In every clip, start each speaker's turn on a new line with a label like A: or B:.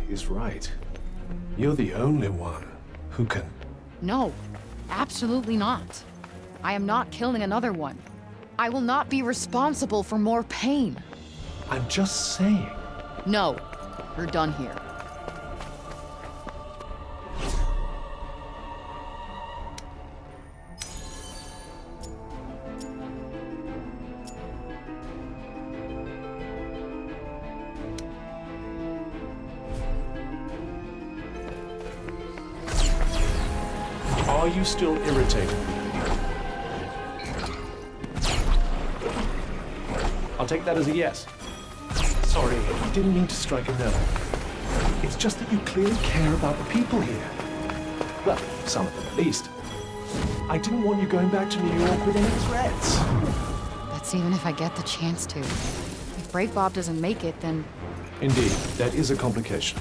A: is right. You're the only one who can...
B: No, absolutely not. I am not killing another one. I will not be responsible for more pain.
A: I'm just saying.
B: No, we're done here.
A: Are you still irritated? I'll take that as a yes. Sorry, I didn't mean to strike a nerve. It's just that you clearly care about the people here. Well, some of them at least. I didn't want you going back to New York with any threats.
B: That's even if I get the chance to. If Break Bob doesn't make it, then...
A: Indeed, that is a complication.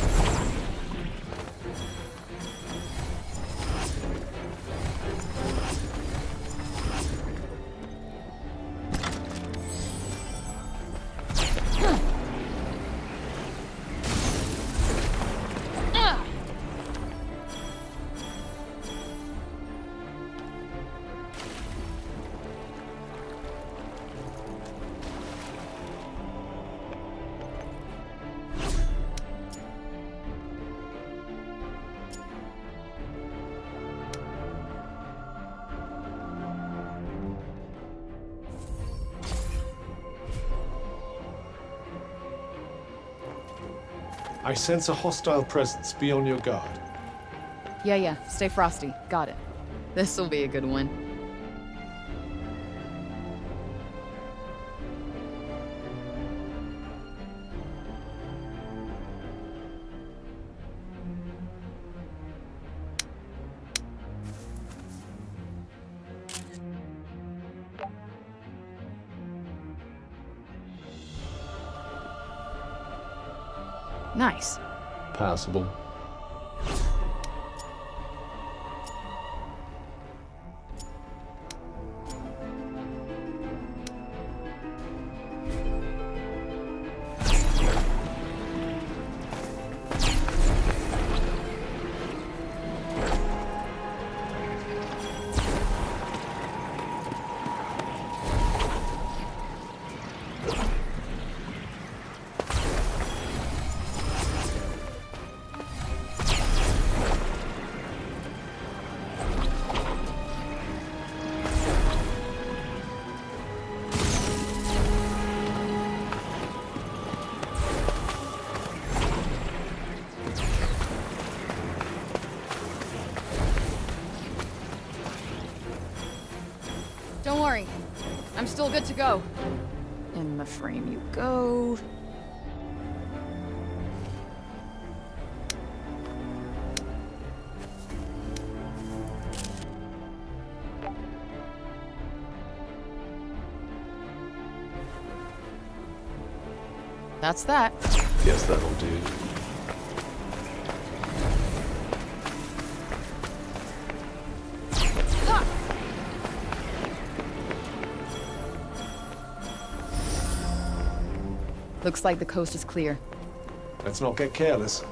A: I sense a hostile presence. Be on your guard.
B: Yeah, stay frosty. Got it. This'll be a good one. Nice.
A: Passable.
B: Don't worry. I'm still good to go. In the frame you go. That's that.
A: Guess that'll do.
B: Looks like the coast is clear.
A: Let's not get careless.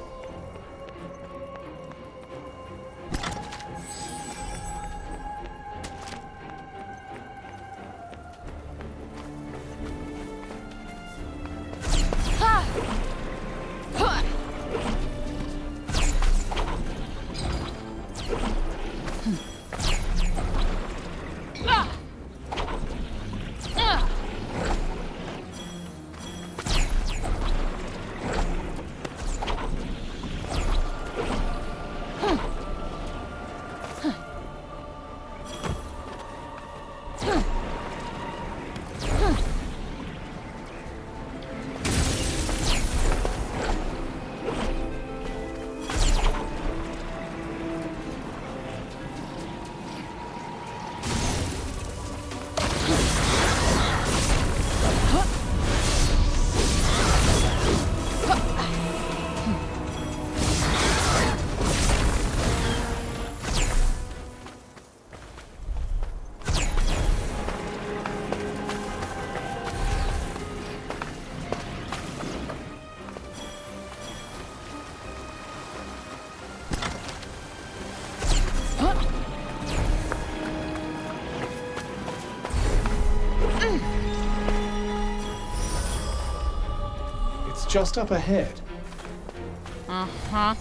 A: just up ahead.
B: Uh-huh.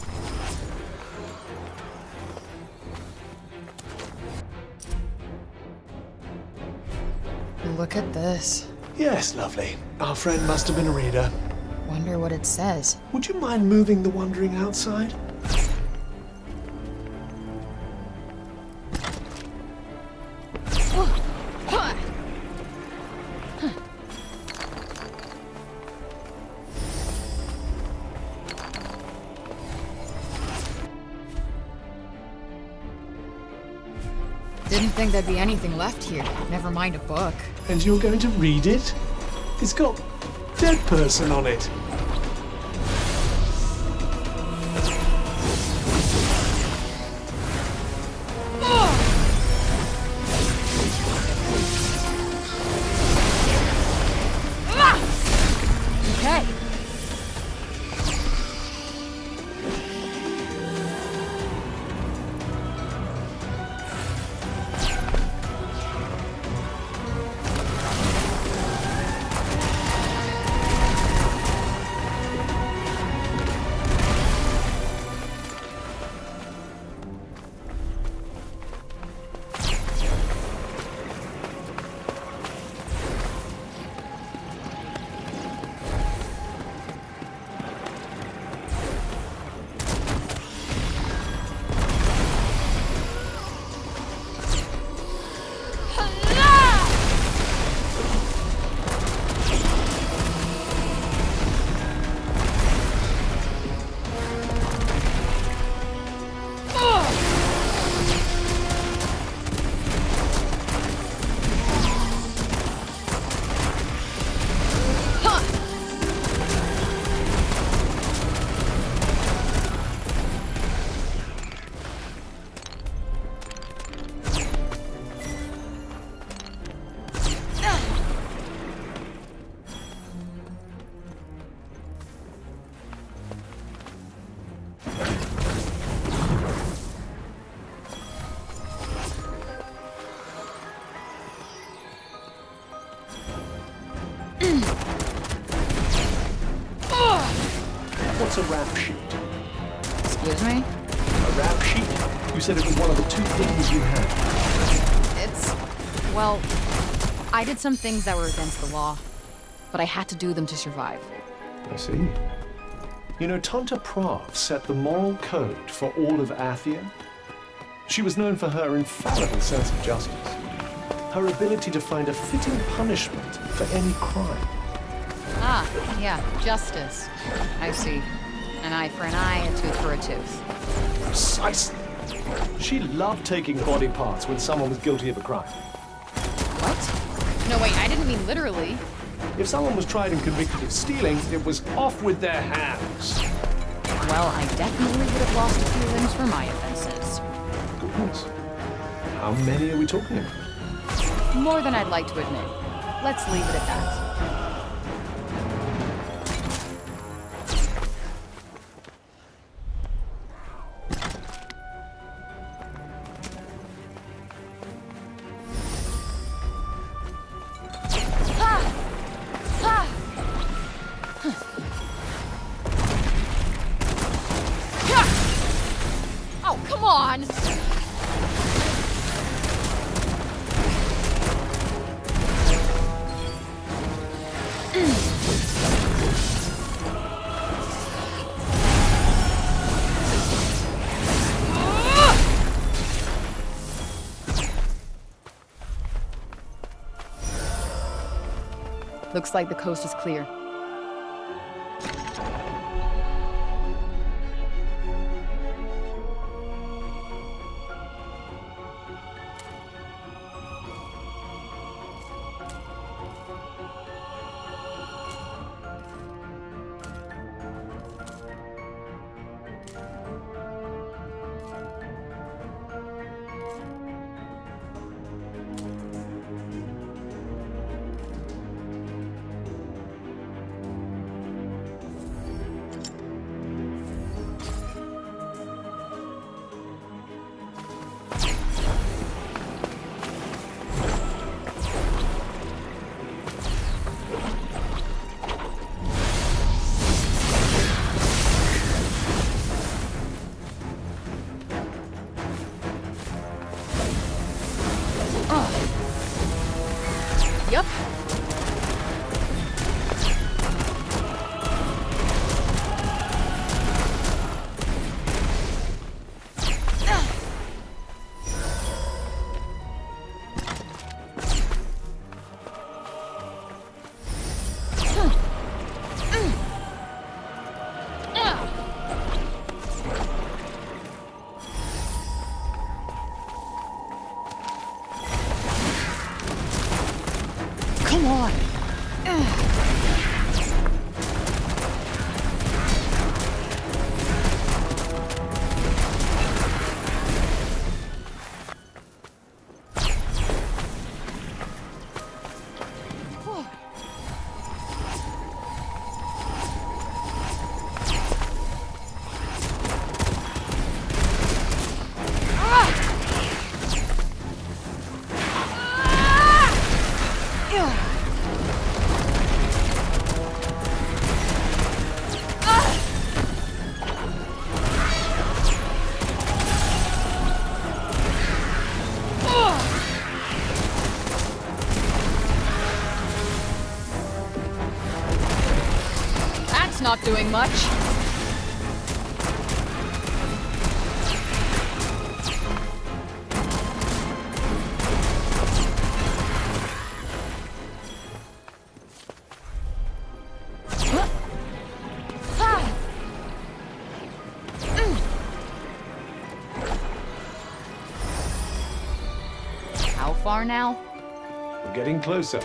B: Look at this.
A: Yes, lovely. Our friend must have been a reader.
B: Wonder what it says.
A: Would you mind moving the wandering outside?
B: Didn't think there'd be anything left here. Never mind a book.
A: And you're going to read it? It's got dead person on it.
B: Okay.
A: What's a rap sheet?
B: Excuse me?
A: A rap sheet? You said it was one of the two things you had.
B: It's... well, I did some things that were against the law, but I had to do them to survive.
A: I see. You know, Tanta Prav set the moral code for all of Athia. She was known for her infallible sense of justice, her ability to find a fitting punishment for any crime.
B: Ah, yeah, justice. I see. An eye for an eye, a tooth for a tooth.
A: Precisely. She loved taking body parts when someone was guilty of a crime.
B: What? No, wait, I didn't mean literally.
A: If someone was tried and convicted of stealing, it was off with their hands.
B: Well, I definitely would have lost a few limbs for my offenses.
A: Goodness. How many are we talking about?
B: More than I'd like to admit. Let's leave it at that. Oh, come on! Looks like the coast is clear. doing much. How far now?
A: We're getting closer.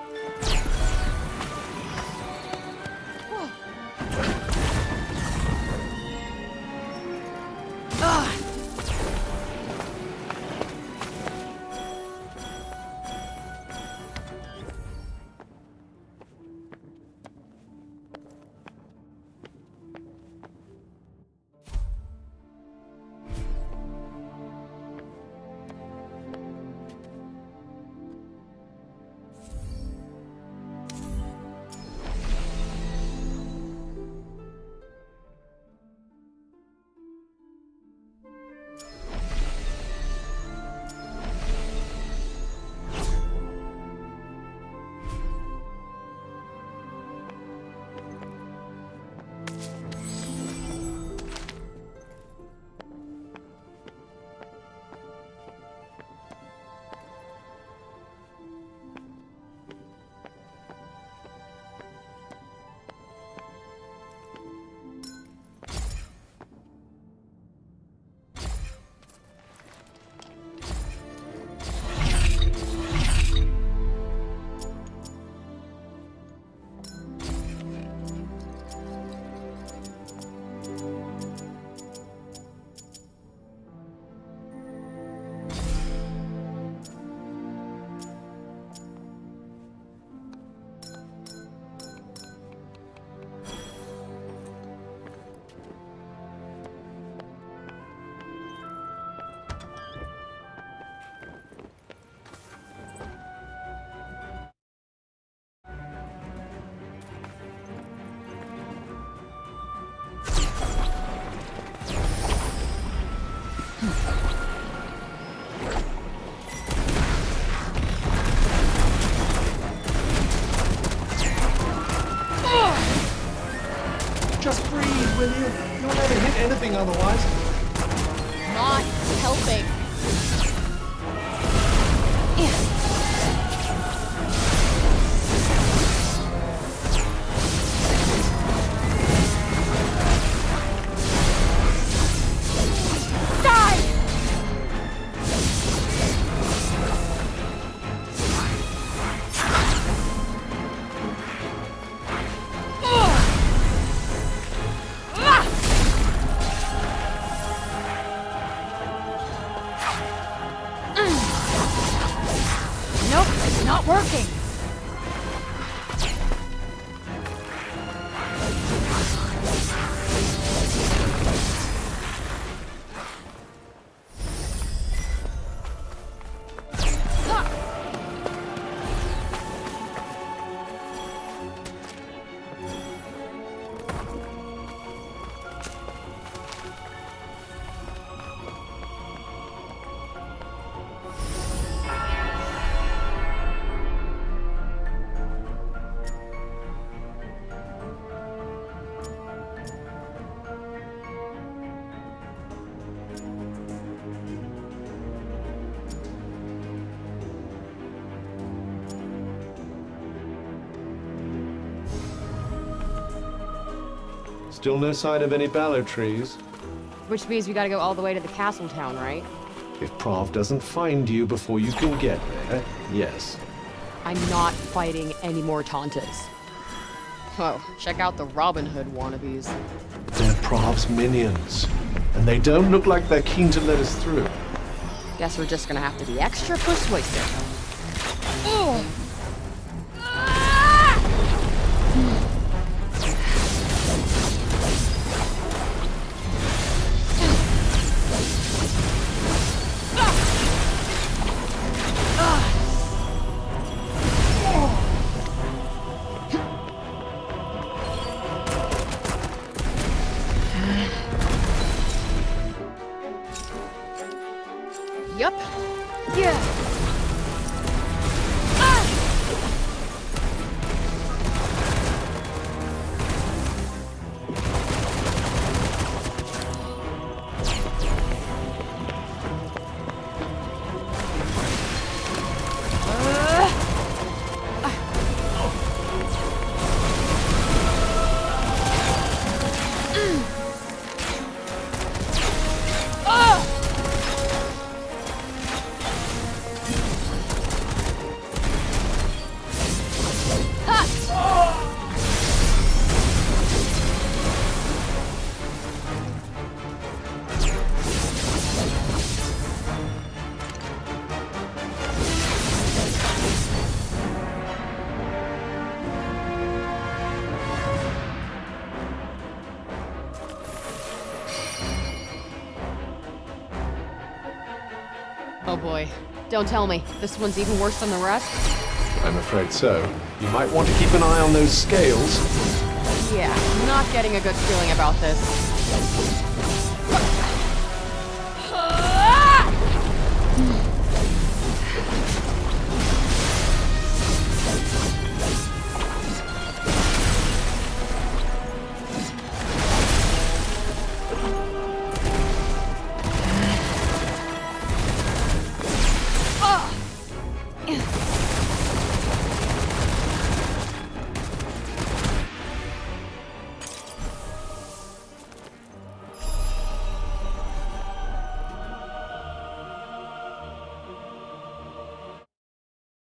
A: Just breathe, will you? You'll never hit anything otherwise.
B: Not helping. Nope, it's not working.
A: Still no sign of any mallow trees.
B: Which means we gotta go all the way to the castle town, right?
A: If Prav doesn't find you before you can get there, yes.
B: I'm not fighting any more Tauntas. Oh, check out the Robin Hood wannabes.
A: They're Prav's minions, and they don't look like they're keen to let us through.
B: Guess we're just gonna have to be extra persuasive. Ugh. Yup. Yeah. Oh boy. Don't tell me. This one's even worse than the rest?
A: I'm afraid so. You might want to keep an eye on those scales.
B: Yeah, not getting a good feeling about this.